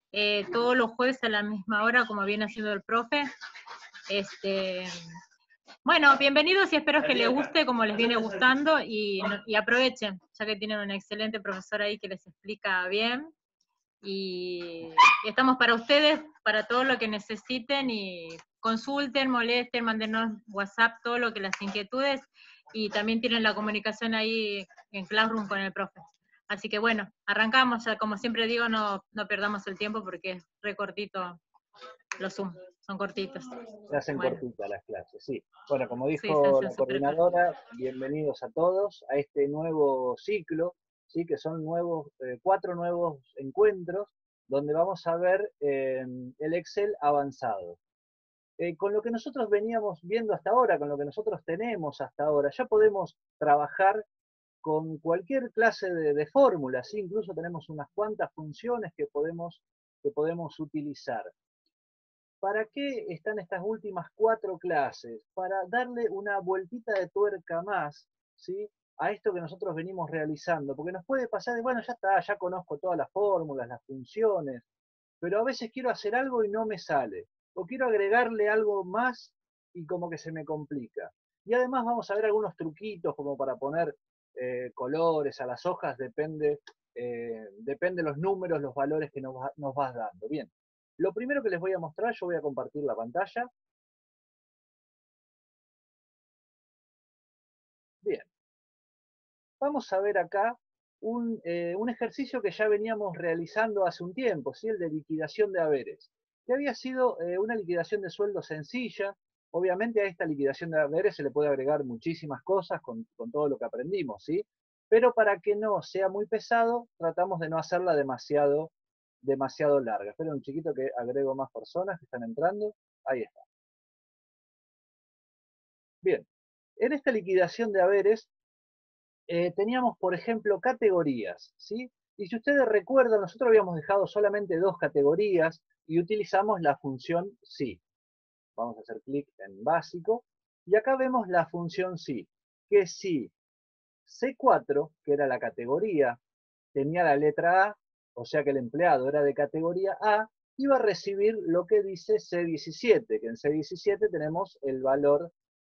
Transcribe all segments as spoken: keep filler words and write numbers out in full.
eh, todos los jueves a la misma hora, como viene haciendo el profe. Este, bueno, bienvenidos y espero que les guste como les viene gustando y, y aprovechen, ya que tienen un excelente profesor ahí que les explica bien. Y, y estamos para ustedes, para todo lo que necesiten, y consulten, molesten, mándenos WhatsApp, todo lo que las inquietudes, y también tienen la comunicación ahí en Classroom con el profe. Así que bueno, arrancamos, ya como siempre digo, no, no perdamos el tiempo porque es re cortito los Zoom, son cortitos. Se hacen Bueno, cortitas las clases, sí. Bueno, como sí, se dijo hacen la súper cortitas. coordinadora, bienvenidos a todos a este nuevo ciclo, ¿sí? Que son nuevos, eh, cuatro nuevos encuentros donde vamos a ver eh, el Excel avanzado. Eh, con lo que nosotros veníamos viendo hasta ahora, con lo que nosotros tenemos hasta ahora, ya podemos trabajar con cualquier clase de, de fórmula, ¿sí? Incluso tenemos unas cuantas funciones que podemos, que podemos utilizar. ¿Para qué están estas últimas cuatro clases? Para darle una vueltita de tuerca más, ¿sí? A esto que nosotros venimos realizando, porque nos puede pasar de, bueno, ya está, ya conozco todas las fórmulas, las funciones, pero a veces quiero hacer algo y no me sale, o quiero agregarle algo más y como que se me complica. Y además vamos a ver algunos truquitos como para poner eh, colores a las hojas, depende, eh, depende los números, los valores que nos, nos vas dando. Bien, lo primero que les voy a mostrar, yo voy a compartir la pantalla. Bien, vamos a ver acá un, eh, un ejercicio que ya veníamos realizando hace un tiempo, ¿sí? El de liquidación de haberes, que había sido eh, una liquidación de sueldo sencilla. Obviamente a esta liquidación de haberes se le puede agregar muchísimas cosas con, con todo lo que aprendimos, ¿sí? Pero para que no sea muy pesado, tratamos de no hacerla demasiado, demasiado larga. Esperen un chiquito que agrego más personas que están entrando. Ahí está. Bien, en esta liquidación de haberes eh, teníamos, por ejemplo, categorías, ¿sí? Y si ustedes recuerdan, nosotros habíamos dejado solamente dos categorías y utilizamos la función sí. Vamos a hacer clic en básico. Y acá vemos la función sí, que si C cuatro, que era la categoría, tenía la letra A, o sea que el empleado era de categoría A, iba a recibir lo que dice C diecisiete, que en C diecisiete tenemos el valor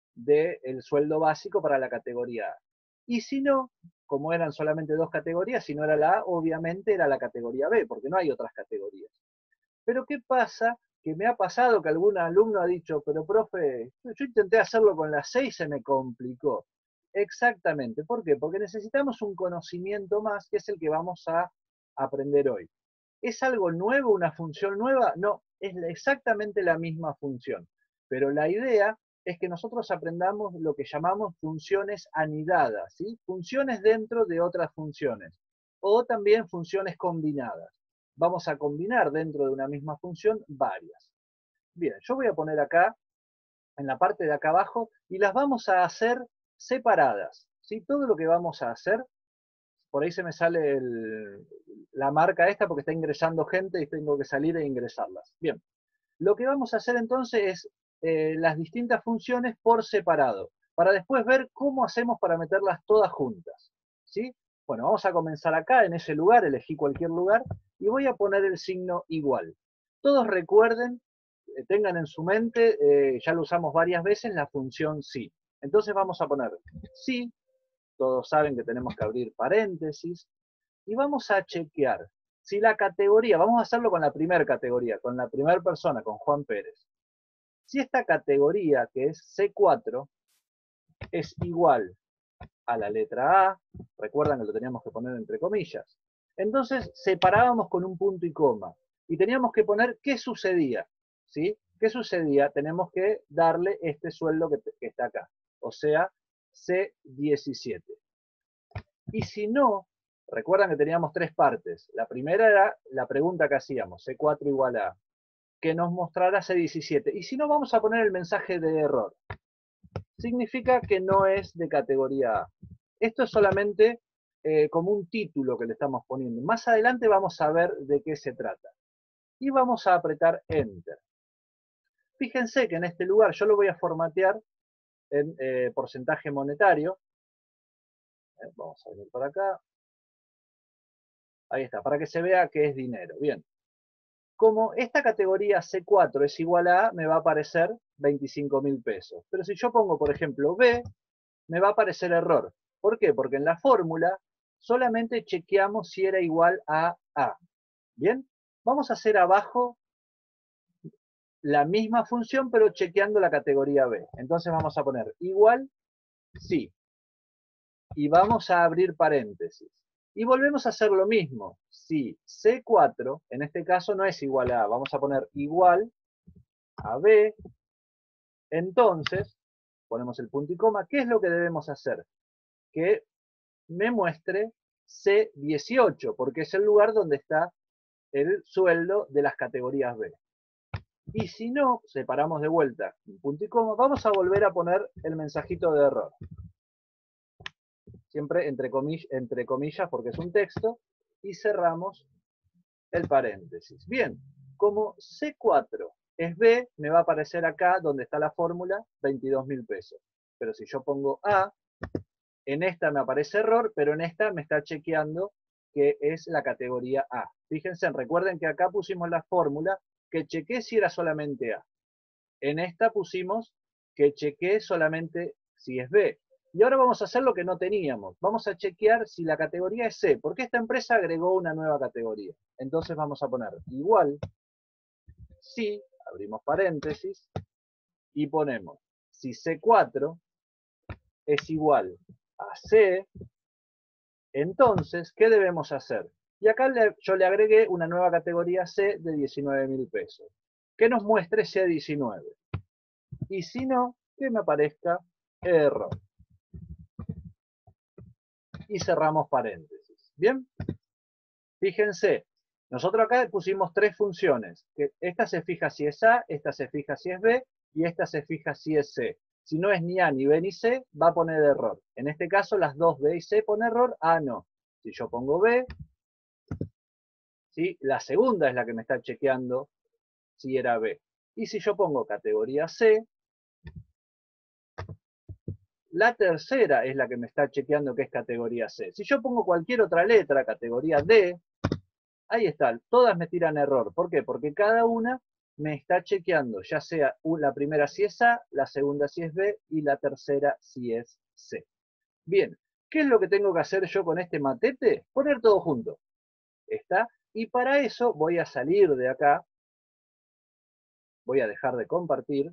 del sueldo básico para la categoría A. Y si no, como eran solamente dos categorías, si no era la A, obviamente era la categoría B, porque no hay otras categorías. Pero ¿qué pasa? Que me ha pasado que algún alumno ha dicho, pero profe, yo intenté hacerlo con la C y se me complicó. Exactamente. ¿Por qué? Porque necesitamos un conocimiento más, que es el que vamos a aprender hoy. ¿Es algo nuevo, una función nueva? No, es exactamente la misma función. Pero la idea es que nosotros aprendamos lo que llamamos funciones anidadas, ¿sí? Funciones dentro de otras funciones, o también funciones combinadas. Vamos a combinar dentro de una misma función varias. Bien, yo voy a poner acá, en la parte de acá abajo, y las vamos a hacer separadas, ¿sí? Todo lo que vamos a hacer, por ahí se me sale el, la marca esta porque está ingresando gente y tengo que salir e ingresarlas. Bien, lo que vamos a hacer entonces es eh, las distintas funciones por separado, para después ver cómo hacemos para meterlas todas juntas, ¿sí? Bueno, vamos a comenzar acá, en ese lugar, elegí cualquier lugar, y voy a poner el signo igual. Todos recuerden, eh, tengan en su mente, eh, ya lo usamos varias veces, la función sí. Entonces vamos a poner sí, todos saben que tenemos que abrir paréntesis, y vamos a chequear si la categoría, vamos a hacerlo con la primera categoría, con la primera persona, con Juan Pérez. Si esta categoría, que es C cuatro, es igual a la letra A, recuerdan que lo teníamos que poner entre comillas, entonces separábamos con un punto y coma, y teníamos que poner qué sucedía, ¿sí? ¿Qué sucedía? Tenemos que darle este sueldo que, que está acá, o sea, C diecisiete. Y si no, recuerdan que teníamos tres partes. La primera era la pregunta que hacíamos, C cuatro igual a, que nos mostrará C diecisiete. Y si no, vamos a poner el mensaje de error. Significa que no es de categoría A. Esto es solamente eh, como un título que le estamos poniendo. Más adelante vamos a ver de qué se trata. Y vamos a apretar Enter. Fíjense que en este lugar yo lo voy a formatear en eh, porcentaje monetario. Eh, vamos a venir por acá. Ahí está, para que se vea que es dinero. Bien. como esta categoría C cuatro es igual a A, me va a aparecer veinticinco mil pesos. Pero si yo pongo, por ejemplo, B, me va a aparecer error. ¿Por qué? Porque en la fórmula solamente chequeamos si era igual a A. ¿Bien? Vamos a hacer abajo la misma función, pero chequeando la categoría B. Entonces vamos a poner igual, sí. Y vamos a abrir paréntesis. Y volvemos a hacer lo mismo. Si C cuatro, en este caso, no es igual a A, vamos a poner igual a B, entonces, ponemos el punto y coma, ¿qué es lo que debemos hacer? Que me muestre C dieciocho, porque es el lugar donde está el sueldo de las categorías B. Y si no, separamos de vuelta un punto y coma, vamos a volver a poner el mensajito de error. Siempre entre comillas, entre comillas porque es un texto, y cerramos el paréntesis. Bien, como C cuatro es B, me va a aparecer acá donde está la fórmula veintidós mil pesos. Pero si yo pongo A, en esta me aparece error, pero en esta me está chequeando que es la categoría A. Fíjense, recuerden que acá pusimos la fórmula que chequé si era solamente A. En esta pusimos que chequé solamente si es B. Y ahora vamos a hacer lo que no teníamos. Vamos a chequear si la categoría es C, porque esta empresa agregó una nueva categoría. Entonces vamos a poner igual, si, abrimos paréntesis, y ponemos si C cuatro es igual a C, entonces, ¿qué debemos hacer? Y acá le, yo le agregué una nueva categoría C de diecinueve mil pesos. Que nos muestre C diecinueve. Y si no, que me aparezca error. Y cerramos paréntesis. ¿Bien? Fíjense, nosotros acá pusimos tres funciones. Que esta se fija si es A, esta se fija si es B, y esta se fija si es C. Si no es ni A, ni B, ni C, va a poner error. En este caso, las dos B y C ponen error, A no. Si yo pongo B, ¿sí? La segunda es la que me está chequeando si era B. Y si yo pongo categoría C, la tercera es la que me está chequeando que es categoría C. Si yo pongo cualquier otra letra, categoría D, ahí está, todas me tiran error. ¿Por qué? Porque cada una me está chequeando, ya sea la primera si es A, la segunda si es B y la tercera si es C. Bien, ¿qué es lo que tengo que hacer yo con este matete? Poner todo junto. ¿Está? Y para eso voy a salir de acá, voy a dejar de compartir,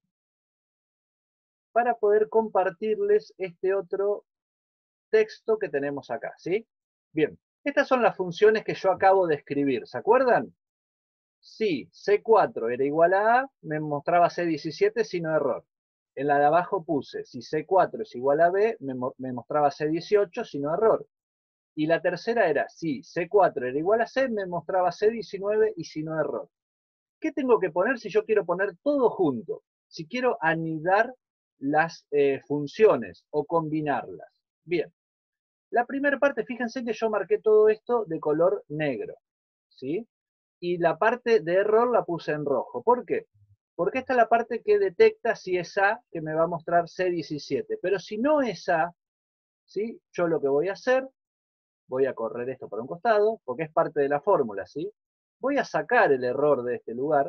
para poder compartirles este otro texto que tenemos acá, ¿sí? Bien, estas son las funciones que yo acabo de escribir, ¿se acuerdan? Si C cuatro era igual a A, me mostraba C diecisiete sin error. En la de abajo puse, si C cuatro es igual a B, me, me mostraba C dieciocho sin error. Y la tercera era, si C cuatro era igual a C, me mostraba C diecinueve y sin error. ¿Qué tengo que poner si yo quiero poner todo junto? Si quiero anidar las eh, funciones o combinarlas. Bien, la primera parte, fíjense que yo marqué todo esto de color negro, ¿sí? Y la parte de error la puse en rojo. ¿Por qué? Porque esta es la parte que detecta si es A, que me va a mostrar C diecisiete. Pero si no es A, ¿sí? Yo lo que voy a hacer, voy a correr esto para un costado, porque es parte de la fórmula, ¿sí? Voy a sacar el error de este lugar.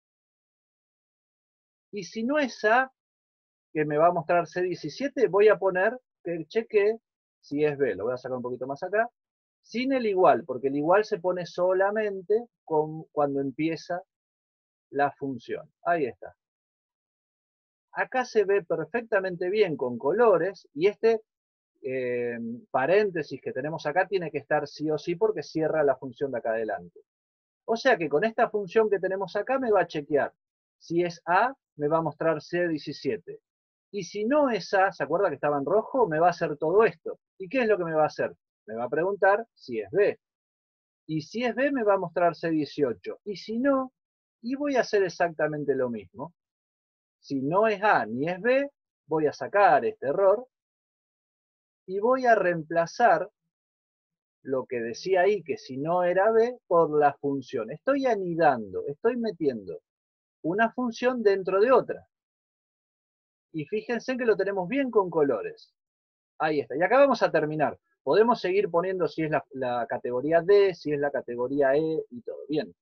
Y si no es A, que me va a mostrar C diecisiete, voy a poner que cheque si es B. Lo voy a sacar un poquito más acá. Sin el igual, porque el igual se pone solamente con, cuando empieza la función. Ahí está. Acá se ve perfectamente bien con colores y este eh, paréntesis que tenemos acá tiene que estar sí o sí porque cierra la función de acá adelante. O sea que con esta función que tenemos acá me va a chequear. Si es A, me va a mostrar C diecisiete. Y si no es A, ¿se acuerda que estaba en rojo? Me va a hacer todo esto. ¿Y qué es lo que me va a hacer? Me va a preguntar si es B. Y si es B, me va a mostrar C dieciocho. Y si no, y voy a hacer exactamente lo mismo. Si no es A ni es B, voy a sacar este error y voy a reemplazar lo que decía ahí, que si no era B, por la función. Estoy anidando, estoy metiendo una función dentro de otra. Y fíjense que lo tenemos bien con colores. Ahí está. Y acá vamos a terminar. Podemos seguir poniendo si es la, la categoría D, si es la categoría E y todo. Bien.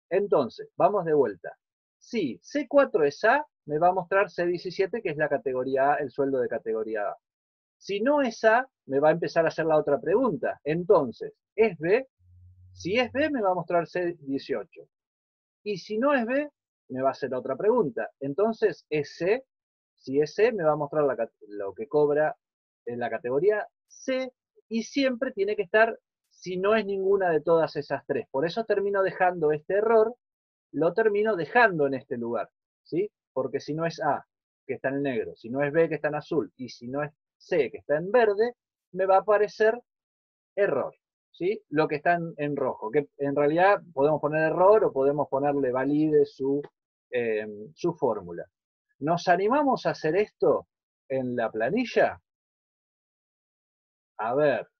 Entonces, vamos de vuelta. Si C cuatro es A, me va a mostrar C diecisiete, que es la categoría A, el sueldo de categoría A. Si no es A, me va a empezar a hacer la otra pregunta. Entonces, ¿es B? Si es B, me va a mostrar C dieciocho. Y si no es B, me va a hacer otra pregunta. Entonces, ¿es C? Si es C, me va a mostrar la, lo que cobra en la categoría C. Y siempre tiene que estar si no es ninguna de todas esas tres. Por eso termino dejando este error, lo termino dejando en este lugar, ¿sí? Porque si no es A, que está en negro, si no es B, que está en azul, y si no es C, que está en verde, me va a aparecer error, ¿sí? Lo que está en, en rojo, que en realidad podemos poner error o podemos ponerle valide su, eh, su fórmula. ¿Nos animamos a hacer esto en la planilla? A ver.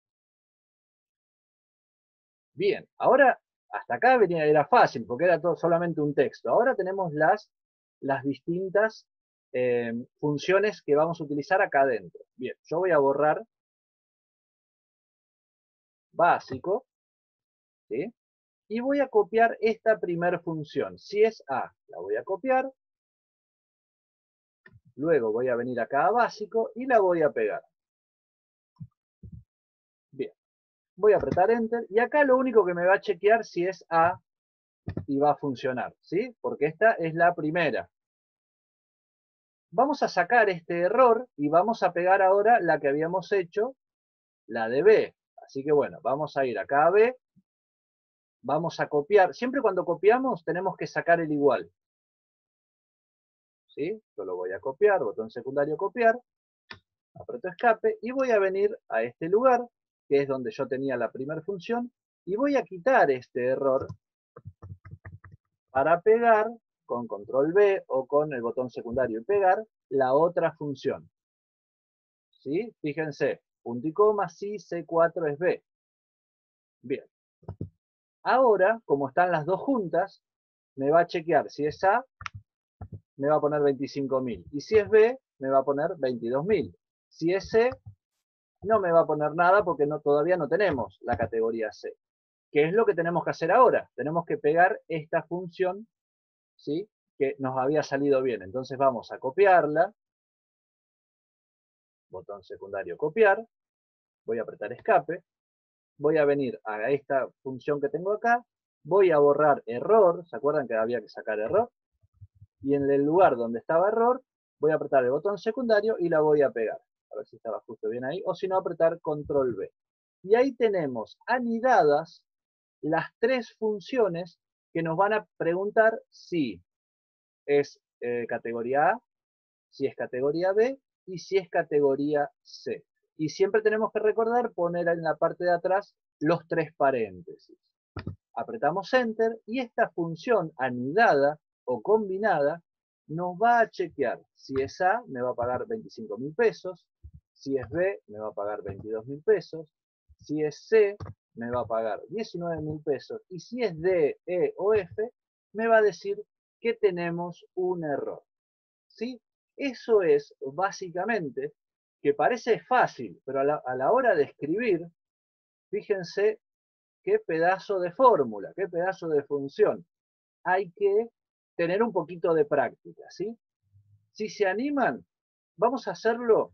Bien, ahora hasta acá venía, era fácil porque era todo, solamente un texto. Ahora tenemos las, las distintas eh, funciones que vamos a utilizar acá adentro. Bien, yo voy a borrar básico, ¿sí? Y voy a copiar esta primera función. Si es A, la voy a copiar. Luego voy a venir acá a básico y la voy a pegar. Bien, voy a apretar Enter y acá lo único que me va a chequear si es A y va a funcionar, ¿sí? Porque esta es la primera. Vamos a sacar este error y vamos a pegar ahora la que habíamos hecho, la de B. Así que bueno, vamos a ir acá a B, vamos a copiar. Siempre cuando copiamos tenemos que sacar el igual. ¿Sí? Yo lo voy a copiar, botón secundario copiar, aprieto escape y voy a venir a este lugar, que es donde yo tenía la primera función, y voy a quitar este error para pegar con control B o con el botón secundario y pegar la otra función. ¿Sí? Fíjense, punto y coma, si C cuatro es B. Bien. Ahora, como están las dos juntas, me va a chequear si es A, me va a poner veinticinco mil. Y si es B, me va a poner veintidós mil. Si es C, no me va a poner nada porque no, todavía no tenemos la categoría C. ¿Qué es lo que tenemos que hacer ahora? Tenemos que pegar esta función, ¿sí? Que nos había salido bien. Entonces vamos a copiarla. Botón secundario copiar. Voy a apretar escape. Voy a venir a esta función que tengo acá. Voy a borrar error. ¿Se acuerdan que había que sacar error? Y en el lugar donde estaba error, voy a apretar el botón secundario y la voy a pegar. A ver si estaba justo bien ahí. O si no, apretar control B. Y ahí tenemos anidadas las tres funciones que nos van a preguntar si es eh, categoría A, si es categoría B y si es categoría C. Y siempre tenemos que recordar poner en la parte de atrás los tres paréntesis. Apretamos Enter y esta función anidada o combinada nos va a chequear. Si es A, me va a pagar veinticinco mil pesos. Si es B, me va a pagar veintidós mil pesos. Si es C, me va a pagar diecinueve mil pesos. Y si es D, E o F, me va a decir que tenemos un error. ¿Sí? Eso es básicamente, que parece fácil, pero a la, a la hora de escribir, fíjense qué pedazo de fórmula, qué pedazo de función. Hay que tener un poquito de práctica, ¿sí? Si se animan, vamos a hacerlo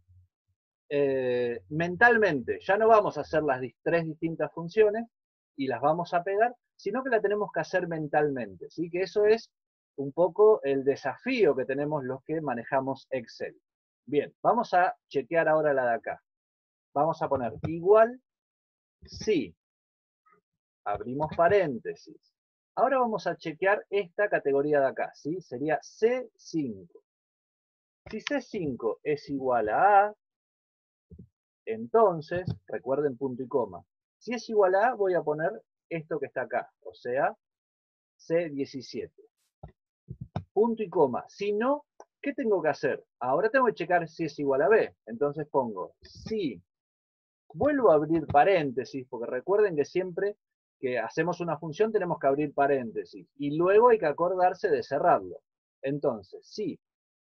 eh, mentalmente. Ya no vamos a hacer las tres distintas funciones y las vamos a pegar, sino que la tenemos que hacer mentalmente, ¿sí? Que eso es un poco el desafío que tenemos los que manejamos Excel. Bien, vamos a chequear ahora la de acá. Vamos a poner igual si, abrimos paréntesis. Ahora vamos a chequear esta categoría de acá, ¿sí? Sería C cinco. Si C cinco es igual a A, entonces, recuerden punto y coma. Si es igual a A, voy a poner esto que está acá, o sea, C diecisiete. Punto y coma. Si no, ¿qué tengo que hacer? Ahora tengo que checar si es igual a B. Entonces pongo si. Vuelvo a abrir paréntesis, porque recuerden que siempre que hacemos una función tenemos que abrir paréntesis. Y luego hay que acordarse de cerrarlo. Entonces, si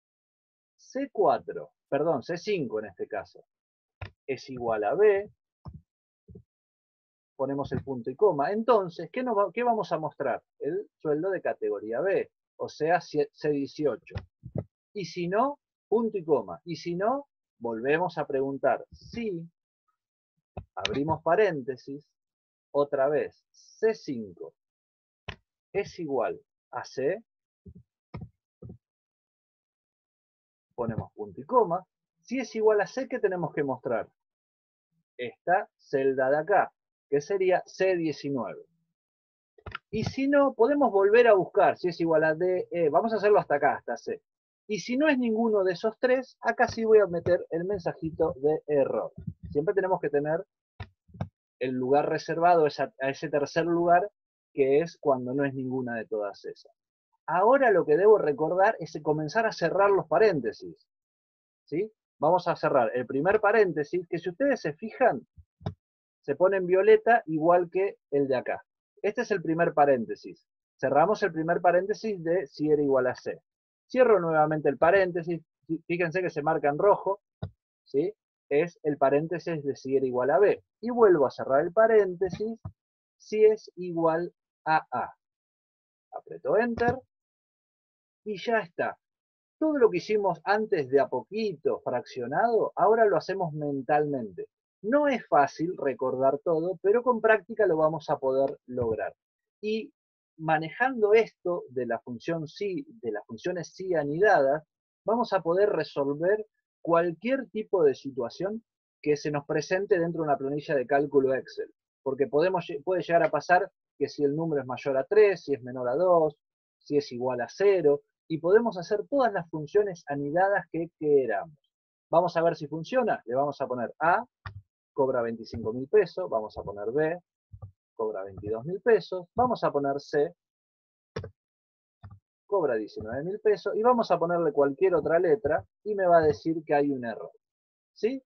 C cuatro, perdón, C cinco en este caso, es igual a B, ponemos el punto y coma. Entonces, ¿qué, nos va, ¿qué vamos a mostrar? El sueldo de categoría B, o sea, C dieciocho. Y si no, punto y coma. Y si no, volvemos a preguntar si, abrimos paréntesis, otra vez, C cinco es igual a C, ponemos punto y coma. Si es igual a C, ¿qué tenemos que mostrar? Esta celda de acá, que sería C diecinueve. Y si no, podemos volver a buscar si es igual a D, E. Vamos a hacerlo hasta acá, hasta C. Y si no es ninguno de esos tres, acá sí voy a meter el mensajito de error. Siempre tenemos que tener el lugar reservado a ese tercer lugar, que es cuando no es ninguna de todas esas. Ahora lo que debo recordar es comenzar a cerrar los paréntesis. ¿Sí? Vamos a cerrar el primer paréntesis, que si ustedes se fijan, se pone en violeta igual que el de acá. Este es el primer paréntesis. Cerramos el primer paréntesis de si era igual a C. Cierro nuevamente el paréntesis. Fíjense que se marca en rojo. ¿Sí? Es el paréntesis de si era igual a B. Y vuelvo a cerrar el paréntesis si es igual a A. Aprieto Enter. Y ya está. Todo lo que hicimos antes de a poquito, fraccionado, ahora lo hacemos mentalmente. No es fácil recordar todo, pero con práctica lo vamos a poder lograr. Y manejando esto de la función sí, de las funciones sí anidadas, vamos a poder resolver cualquier tipo de situación que se nos presente dentro de una planilla de cálculo Excel. Porque podemos, puede llegar a pasar que si el número es mayor a tres, si es menor a dos, si es igual a cero, y podemos hacer todas las funciones anidadas que queramos. Vamos a ver si funciona. Le vamos a poner A, cobra veinticinco mil pesos. Vamos a poner B, cobra veintidós mil pesos. Vamos a poner C, cobra diecinueve mil pesos. Y vamos a ponerle cualquier otra letra y me va a decir que hay un error. ¿Sí?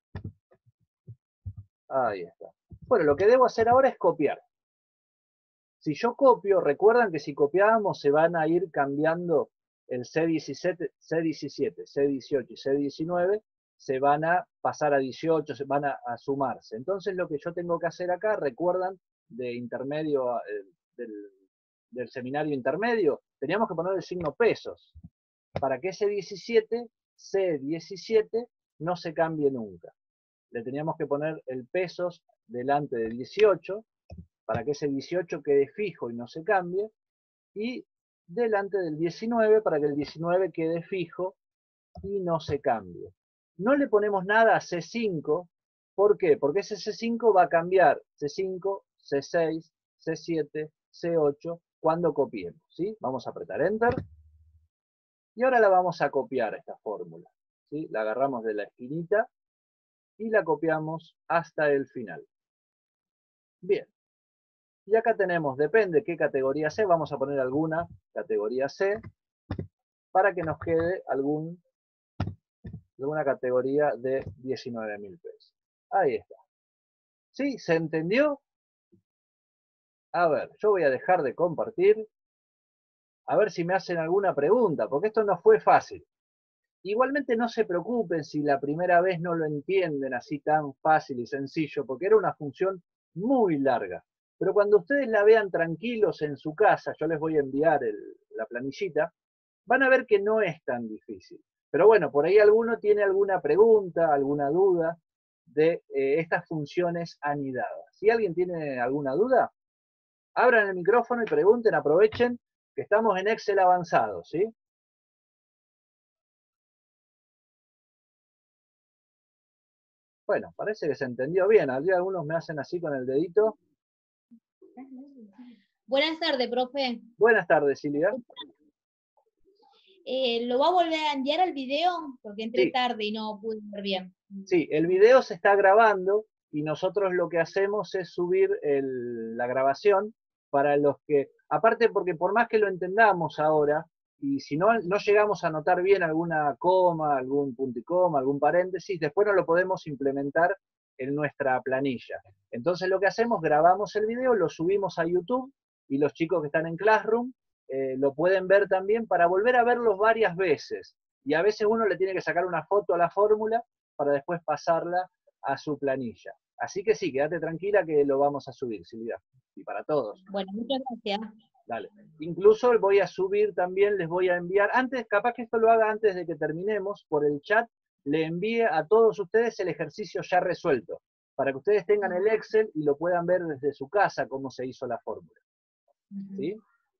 Ahí está. Bueno, lo que debo hacer ahora es copiar. Si yo copio, recuerdan que si copiábamos se van a ir cambiando el C diecisiete, C diecisiete, C dieciocho y C diecinueve, se van a pasar a dieciocho, se van a, a sumarse. Entonces lo que yo tengo que hacer acá, recuerdan, de intermedio, eh, del, del seminario intermedio, teníamos que poner el signo pesos, para que ese diecisiete, C diecisiete, no se cambie nunca. Le teníamos que poner el pesos delante de dieciocho, para que ese dieciocho quede fijo y no se cambie, y delante del diecinueve para que el diecinueve quede fijo y no se cambie. No le ponemos nada a C cinco, ¿por qué? Porque ese C cinco va a cambiar C cinco, C seis, C siete, C ocho cuando copiemos, ¿sí? Vamos a apretar Enter y ahora la vamos a copiar esta fórmula, ¿sí? La agarramos de la esquinita y la copiamos hasta el final. Bien. Y acá tenemos, depende qué categoría C, vamos a poner alguna categoría C, para que nos quede algún, alguna categoría de diecinueve mil pesos. Ahí está. ¿Sí? ¿Se entendió? A ver, yo voy a dejar de compartir, a ver si me hacen alguna pregunta, porque esto no fue fácil. Igualmente no se preocupen si la primera vez no lo entienden así tan fácil y sencillo, porque era una función muy larga. Pero cuando ustedes la vean tranquilos en su casa, yo les voy a enviar el, la planillita, van a ver que no es tan difícil. Pero bueno, por ahí alguno tiene alguna pregunta, alguna duda de eh, estas funciones anidadas. Si alguien tiene alguna duda, abran el micrófono y pregunten, aprovechen que estamos en Excel avanzado, ¿sí? Bueno, parece que se entendió bien. Algunos me hacen así con el dedito. Buenas tardes, profe. Buenas tardes, Silvia. Eh, ¿Lo va a volver a enviar al video? Porque entré Sí. tarde y no pude ver bien. Sí, el video se está grabando y nosotros lo que hacemos es subir el, la grabación para los que, aparte porque por más que lo entendamos ahora, y si no, no llegamos a notar bien alguna coma, algún punto y coma, algún paréntesis, después no lo podemos implementar en nuestra planilla. Entonces lo que hacemos, grabamos el video, lo subimos a YouTube y los chicos que están en Classroom eh, lo pueden ver también para volver a verlos varias veces. Y a veces uno le tiene que sacar una foto a la fórmula para después pasarla a su planilla. Así que sí, quédate tranquila que lo vamos a subir, Silvia. Y para todos. Bueno, muchas gracias. Dale. Incluso voy a subir también, les voy a enviar, antes, capaz que esto lo haga antes de que terminemos, por el chat, le envíe a todos ustedes el ejercicio ya resuelto, para que ustedes tengan el Excel y lo puedan ver desde su casa cómo se hizo la fórmula. ¿Sí?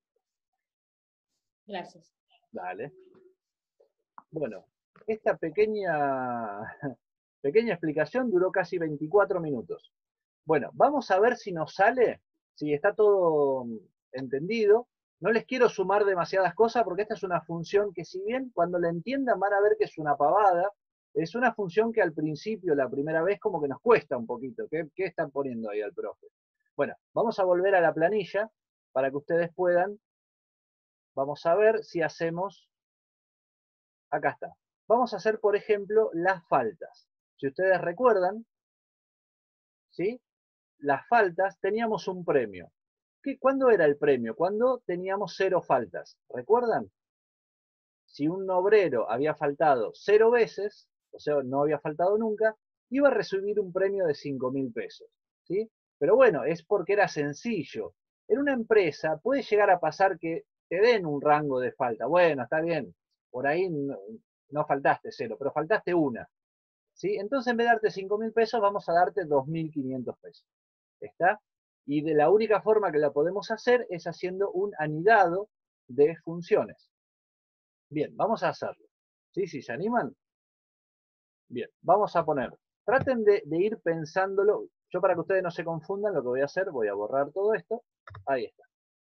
Gracias. Dale. Bueno, esta pequeña, pequeña explicación duró casi veinticuatro minutos. Bueno, vamos a ver si nos sale, si está todo entendido. No les quiero sumar demasiadas cosas porque esta es una función que, si bien cuando la entiendan van a ver que es una pavada, es una función que al principio, la primera vez, como que nos cuesta un poquito. ¿Qué, qué están poniendo ahí al profe? Bueno, vamos a volver a la planilla para que ustedes puedan. Vamos a ver si hacemos. Acá está. Vamos a hacer, por ejemplo, las faltas. Si ustedes recuerdan, ¿sí? Las faltas, teníamos un premio. ¿Qué, ¿Cuándo era el premio? Cuando teníamos cero faltas. ¿Recuerdan? Si un obrero había faltado cero veces, o sea, no había faltado nunca, iba a recibir un premio de cinco mil pesos. ¿Sí? Pero bueno, es porque era sencillo. En una empresa puede llegar a pasar que te den un rango de falta. Bueno, está bien, por ahí no, no faltaste cero, pero faltaste una. ¿Sí? Entonces, en vez de darte cinco mil pesos, vamos a darte dos mil quinientos pesos. ¿Está? Y de la única forma que la podemos hacer es haciendo un anidado de funciones. Bien, vamos a hacerlo. ¿Sí? ¿Sí se animan? Bien, vamos a poner. Traten de, de ir pensándolo. Yo, para que ustedes no se confundan, lo que voy a hacer, voy a borrar todo esto. Ahí está.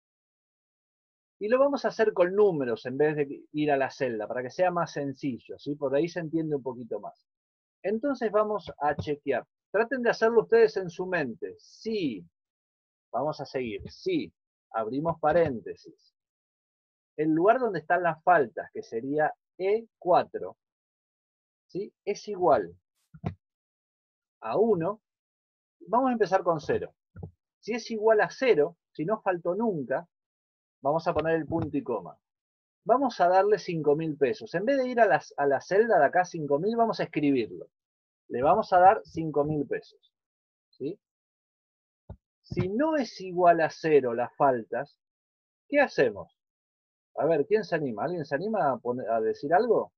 Y lo vamos a hacer con números en vez de ir a la celda, para que sea más sencillo. ¿Sí? Por ahí se entiende un poquito más. Entonces vamos a chequear. Traten de hacerlo ustedes en su mente. Sí. Vamos a seguir. Sí. Abrimos paréntesis. El lugar donde están las faltas, que sería E cuatro, ¿sí? Es igual a uno. Vamos a empezar con cero. Si es igual a cero, si no faltó nunca, vamos a poner el punto y coma. Vamos a darle cinco mil pesos. En vez de ir a, las, a la celda de acá cinco mil, vamos a escribirlo. Le vamos a dar cinco mil pesos. ¿Sí? Si no es igual a cero las faltas, ¿qué hacemos? A ver, ¿quién se anima? ¿Alguien se anima a, poner, a decir algo?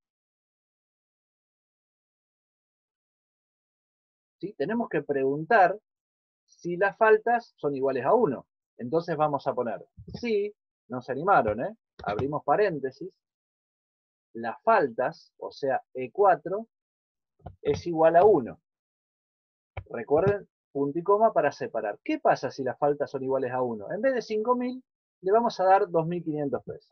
¿Sí? Tenemos que preguntar si las faltas son iguales a uno. Entonces vamos a poner, sí, no se animaron, ¿eh? Abrimos paréntesis. Las faltas, o sea, E cuatro, es igual a uno. Recuerden, punto y coma para separar. ¿Qué pasa si las faltas son iguales a uno? En vez de cinco mil, le vamos a dar dos mil quinientos pesos.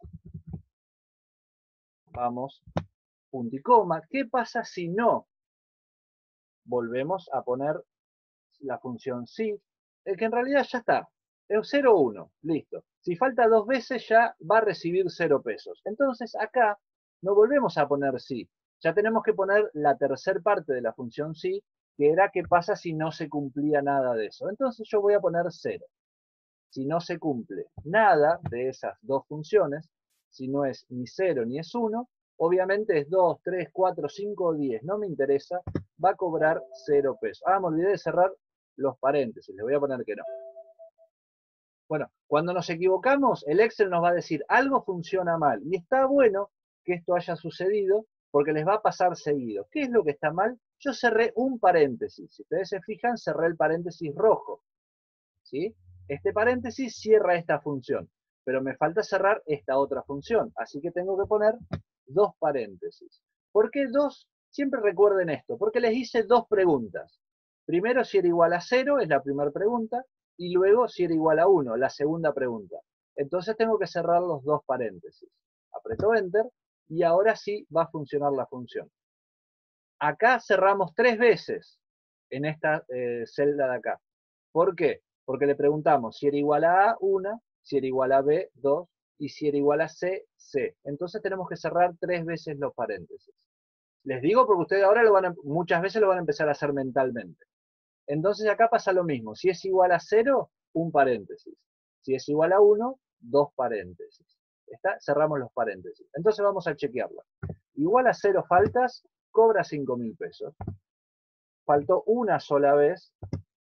Vamos, punto y coma. ¿Qué pasa si no? Volvemos a poner la función sí, el que en realidad ya está. Es cero uno, listo. Si falta dos veces ya va a recibir cero pesos. Entonces acá no volvemos a poner sí. Ya tenemos que poner la tercera parte de la función sí, que era qué pasa si no se cumplía nada de eso. Entonces yo voy a poner cero. Si no se cumple nada de esas dos funciones, si no es ni cero ni es uno, obviamente es dos, tres, cuatro, cinco o diez, no me interesa, va a cobrar cero pesos. Ah, me olvidé de cerrar los paréntesis, les voy a poner que no. Bueno, cuando nos equivocamos, el Excel nos va a decir algo funciona mal. Y está bueno que esto haya sucedido porque les va a pasar seguido. ¿Qué es lo que está mal? Yo cerré un paréntesis. Si ustedes se fijan, cerré el paréntesis rojo. ¿Sí? Este paréntesis cierra esta función, pero me falta cerrar esta otra función. Así que tengo que poner dos paréntesis. ¿Por qué dos? Siempre recuerden esto, porque les hice dos preguntas. Primero, si era igual a cero, es la primera pregunta, y luego si era igual a uno, la segunda pregunta. Entonces tengo que cerrar los dos paréntesis. Aprieto Enter, y ahora sí va a funcionar la función. Acá cerramos tres veces en esta eh, celda de acá. ¿Por qué? Porque le preguntamos si era igual a A, uno, si era igual a B, dos, y si era igual a C, C. Entonces tenemos que cerrar tres veces los paréntesis. Les digo porque ustedes ahora lo van a, muchas veces lo van a empezar a hacer mentalmente. Entonces acá pasa lo mismo. Si es igual a cero, un paréntesis. Si es igual a uno, dos paréntesis. ¿Está? Cerramos los paréntesis. Entonces vamos a chequearlo. Igual a cero faltas, cobra cinco mil pesos. Faltó una sola vez,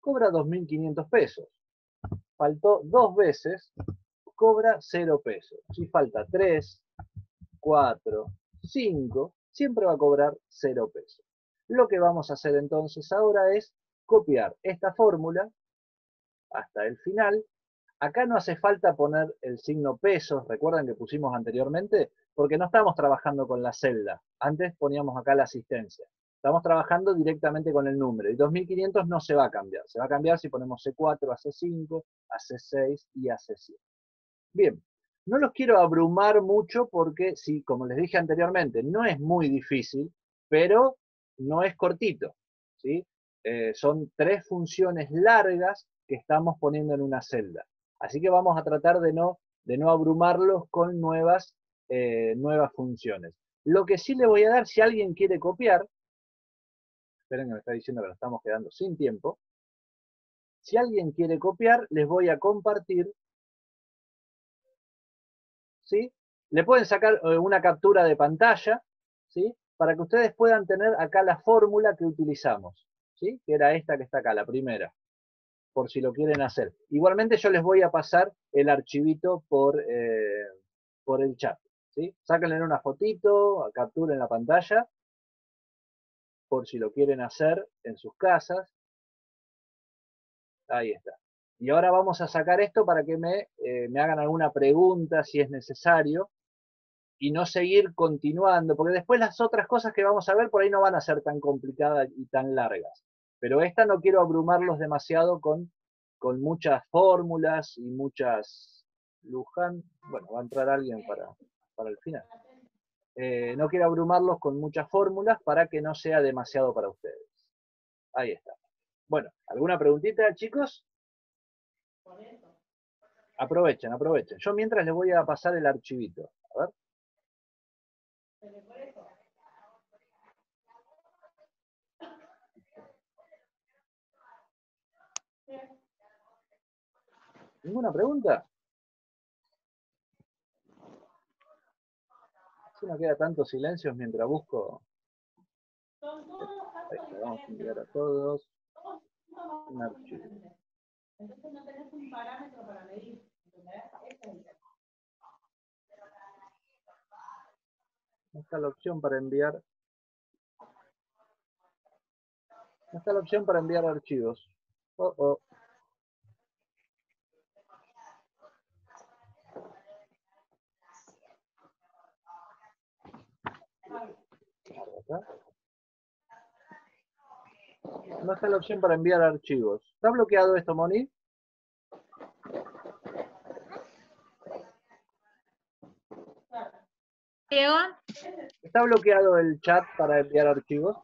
cobra dos mil quinientos pesos. Faltó dos veces, cobra cero pesos. Si falta tres, cuatro, cinco, siempre va a cobrar cero pesos. Lo que vamos a hacer entonces ahora es copiar esta fórmula hasta el final. Acá no hace falta poner el signo pesos, recuerdan que pusimos anteriormente, porque no estamos trabajando con la celda. Antes poníamos acá la asistencia. Estamos trabajando directamente con el número. Y dos mil quinientos no se va a cambiar. Se va a cambiar si ponemos C cuatro a C cinco, a C seis y a C siete. Bien, no los quiero abrumar mucho porque, sí, como les dije anteriormente, no es muy difícil, pero no es cortito, ¿sí? Eh, son tres funciones largas que estamos poniendo en una celda. Así que vamos a tratar de no, de no abrumarlos con nuevas, eh, nuevas funciones. Lo que sí le voy a dar, si alguien quiere copiar, esperen que me está diciendo que nos estamos quedando sin tiempo. Si alguien quiere copiar, les voy a compartir, ¿sí? Le pueden sacar una captura de pantalla, ¿sí? Para que ustedes puedan tener acá la fórmula que utilizamos, ¿sí? Que era esta que está acá, la primera, por si lo quieren hacer. Igualmente yo les voy a pasar el archivito por, eh, por el chat, ¿sí? Sáquenle una fotito, capturen la pantalla, por si lo quieren hacer en sus casas. Ahí está. Y ahora vamos a sacar esto para que me, eh, me hagan alguna pregunta si es necesario y no seguir continuando, porque después las otras cosas que vamos a ver por ahí no van a ser tan complicadas y tan largas. Pero esta no quiero abrumarlos demasiado con, con muchas fórmulas y muchas... Luján, bueno, va a entrar alguien para, para el final. Eh, no quiero abrumarlos con muchas fórmulas para que no sea demasiado para ustedes. Ahí está. Bueno, ¿alguna preguntita, chicos? Aprovechen, aprovechen. Yo mientras les voy a pasar el archivito. A ver. ¿Ninguna pregunta? Si no queda tanto silencio mientras busco. Ahí le vamos a enviar a todos un archivo. Entonces no tenés un parámetro para medir. No está la opción para enviar. No está la opción para enviar archivos. Oh, oh. Acá. No está la opción para enviar archivos. ¿Está bloqueado esto, Moni? Diego. ¿Está bloqueado el chat para enviar archivos?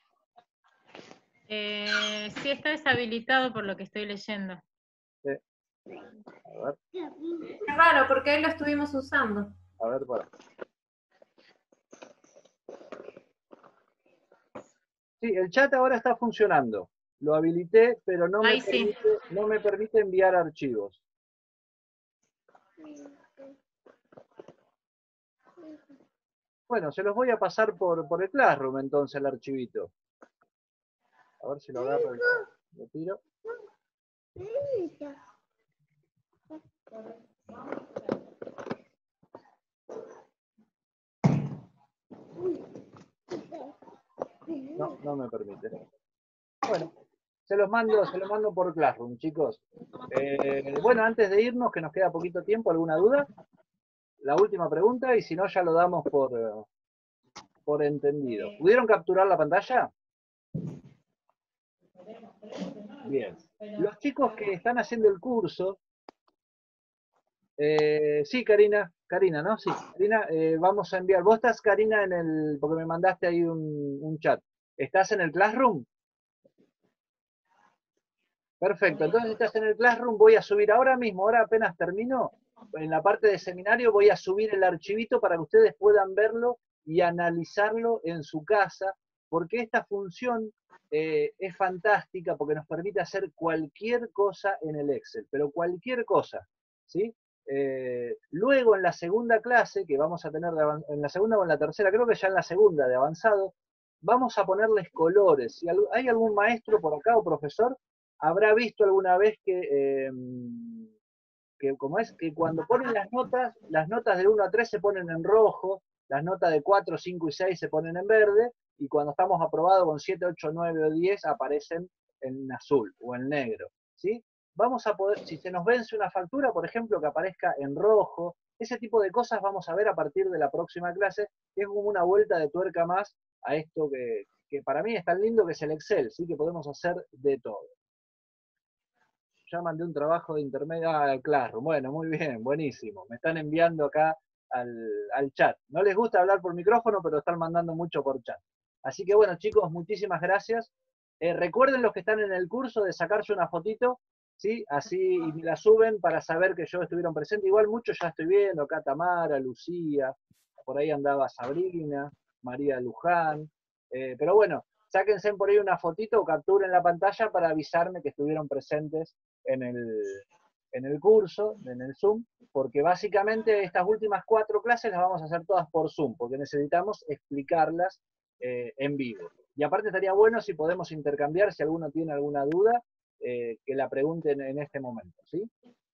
Eh, sí, está deshabilitado por lo que estoy leyendo. Sí. A ver. Es raro, porque ahí lo estuvimos usando. A ver, para. Sí, el chat ahora está funcionando. Lo habilité, pero no me, Ahí sí. permite, no me permite enviar archivos. Bueno, se los voy a pasar por, por el Classroom entonces el archivito. A ver si lo agarro y lo tiro. No, no me permite. Bueno, se los mando, se los mando por Classroom, chicos. Eh, bueno, antes de irnos, que nos queda poquito tiempo, ¿alguna duda? La última pregunta, y si no, ya lo damos por, por entendido. ¿Pudieron capturar la pantalla? Bien. Los chicos que están haciendo el curso, eh, sí, Karina, Karina, ¿no? Sí, Karina, eh, vamos a enviar. Vos estás, Karina, en el, porque me mandaste ahí un, un chat. ¿Estás en el Classroom? Perfecto, entonces estás en el Classroom, voy a subir ahora mismo, ahora apenas termino, en la parte de seminario voy a subir el archivito para que ustedes puedan verlo y analizarlo en su casa, porque esta función eh, es fantástica porque nos permite hacer cualquier cosa en el Excel, pero cualquier cosa, ¿sí? Eh, luego en la segunda clase, que vamos a tener, de en la segunda o en la tercera, creo que ya en la segunda de avanzado, vamos a ponerles colores. Si hay algún maestro por acá o profesor, habrá visto alguna vez que, eh, que, como es, que cuando ponen las notas, las notas de uno a tres se ponen en rojo, las notas de cuatro, cinco y seis se ponen en verde, y cuando estamos aprobados con siete, ocho, nueve o diez aparecen en azul o en negro, ¿sí? Vamos a poder, si se nos vence una factura, por ejemplo, que aparezca en rojo, ese tipo de cosas vamos a ver a partir de la próxima clase, que es como una vuelta de tuerca más a esto que, que para mí es tan lindo que es el Excel, ¿sí? Que podemos hacer de todo. Ya mandé un trabajo de intermedio al Classroom. Bueno, muy bien, buenísimo. Me están enviando acá al, al chat. No les gusta hablar por micrófono, pero están mandando mucho por chat. Así que bueno, chicos, muchísimas gracias. Eh, recuerden los que están en el curso de sacarse una fotito, ¿sí? Así y me la suben para saber que yo estuvieron presentes. Igual muchos ya estoy viendo, acá Tamara, Lucía, por ahí andaba Sabrina, María Luján. Eh, pero bueno, sáquense por ahí una fotito o capturen la pantalla para avisarme que estuvieron presentes en el, en el curso, en el Zoom, porque básicamente estas últimas cuatro clases las vamos a hacer todas por Zoom, porque necesitamos explicarlas eh, en vivo. Y aparte estaría bueno si podemos intercambiar, si alguno tiene alguna duda, eh, que la pregunten en este momento, ¿sí?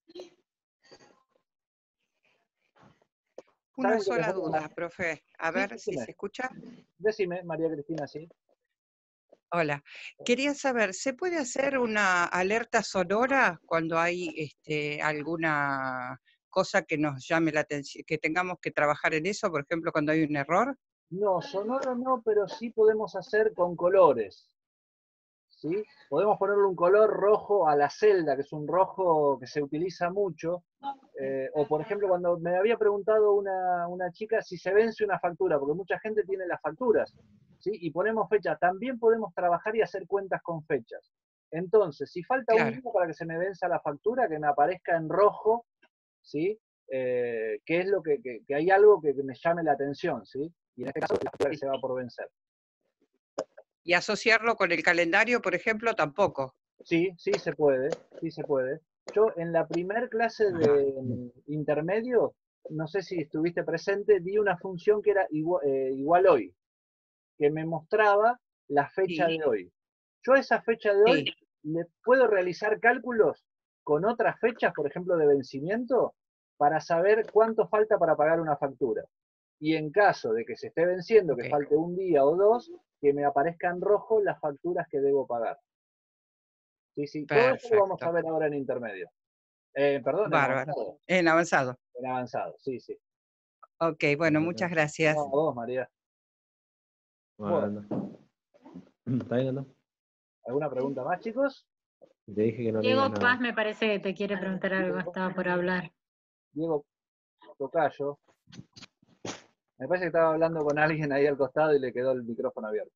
Una sola duda, profe. A sí, ver decime. si se escucha. Decime, María Cristina, sí. Hola. Quería saber, ¿se puede hacer una alerta sonora cuando hay este, alguna cosa que nos llame la atención, que tengamos que trabajar en eso, por ejemplo, cuando hay un error? No, sonoro no, pero sí podemos hacer con colores. ¿Sí? Podemos ponerle un color rojo a la celda, que es un rojo que se utiliza mucho. Eh, o por ejemplo, cuando me había preguntado una, una chica si se vence una factura, porque mucha gente tiene las facturas, ¿sí? Y ponemos fecha. También podemos trabajar y hacer cuentas con fechas. Entonces, si falta un Claro. día para que se me venza la factura, que me aparezca en rojo, ¿sí? Eh, que es lo que, que, que hay algo que, que me llame la atención, ¿sí? Y en este caso, la factura que se va por vencer. Y asociarlo con el calendario, por ejemplo, tampoco. Sí, sí se puede, sí se puede. Yo en la primer clase de mm, intermedio, no sé si estuviste presente, di una función que era igual, eh, igual hoy, que me mostraba la fecha Sí, de hoy. Yo a esa fecha de hoy sí. le puedo realizar cálculos con otras fechas, por ejemplo, de vencimiento, para saber cuánto falta para pagar una factura. Y en caso de que se esté venciendo, que Ok. falte un día o dos, que me aparezca en rojo las facturas que debo pagar. Sí, sí, todo eso lo vamos a Perfecto. ver ahora en intermedio. Eh, perdón, en Bárbaro. avanzado. En avanzado. En avanzado, sí, sí. Ok, bueno, muchas gracias. No, a vos, María. Bueno, Bueno, ¿está bien, no? ¿alguna pregunta más, chicos? Te dije que no le digas Diego Paz nada. me parece que te quiere preguntar algo, estaba por hablar. Diego Tocayo. Me parece que estaba hablando con alguien ahí al costado y le quedó el micrófono abierto.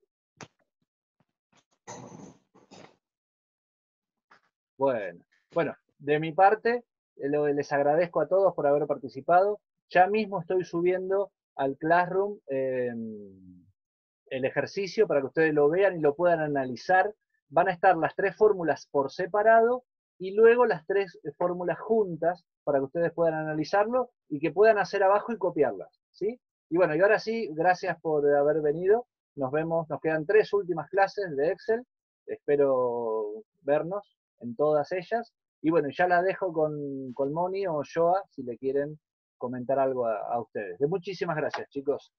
Bueno, bueno, de mi parte, eh, lo- les agradezco a todos por haber participado. Ya mismo estoy subiendo al Classroom eh, el ejercicio para que ustedes lo vean y lo puedan analizar. Van a estar las tres fórmulas por separado y luego las tres fórmulas juntas para que ustedes puedan analizarlo y que puedan hacer abajo y copiarlas, ¿sí? Y bueno, y ahora sí, gracias por haber venido. Nos vemos, nos quedan tres últimas clases de Excel. Espero vernos en todas ellas. Y bueno, ya la dejo con, con Moni o Joa si le quieren comentar algo a, a ustedes. Muchísimas gracias, chicos.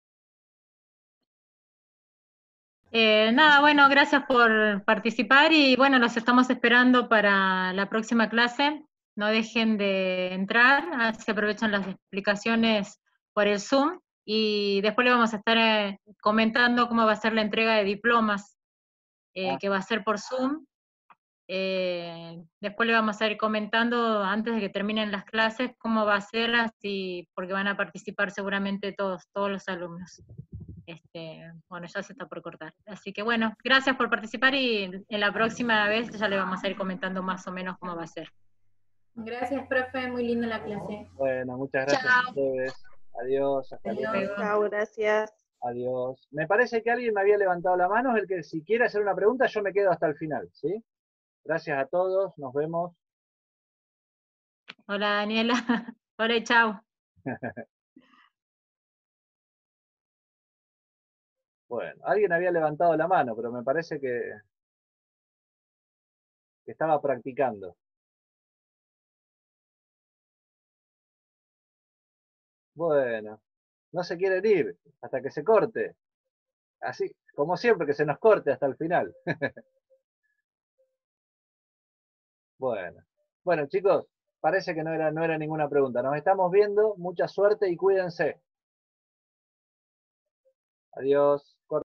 Eh, nada, bueno, gracias por participar y bueno, los estamos esperando para la próxima clase. No dejen de entrar, así aprovechan las explicaciones por el Zoom y después le vamos a estar eh, comentando cómo va a ser la entrega de diplomas, eh, Ah. que va a ser por Zoom. Eh, después le vamos a ir comentando antes de que terminen las clases cómo va a ser, así, porque van a participar seguramente todos, todos los alumnos. Este, bueno, ya se está por cortar. Así que bueno, gracias por participar y en la próxima vez ya le vamos a ir comentando más o menos cómo va a ser. Gracias, profe, muy linda la clase. Bueno, muchas gracias a Chao. ustedes. Adiós, hasta Adiós. luego. Chao, gracias. Adiós. Me parece que alguien me había levantado la mano, es el que si quiere hacer una pregunta yo me quedo hasta el final, ¿sí? Gracias a todos, nos vemos. Hola Daniela. Hola y chao. Bueno, alguien había levantado la mano, pero me parece que que estaba practicando. Bueno, no se quieren ir hasta que se corte. Así, como siempre, que se nos corte hasta el final. Bueno, bueno chicos, parece que no era, no era ninguna pregunta. Nos estamos viendo, mucha suerte y cuídense. Adiós.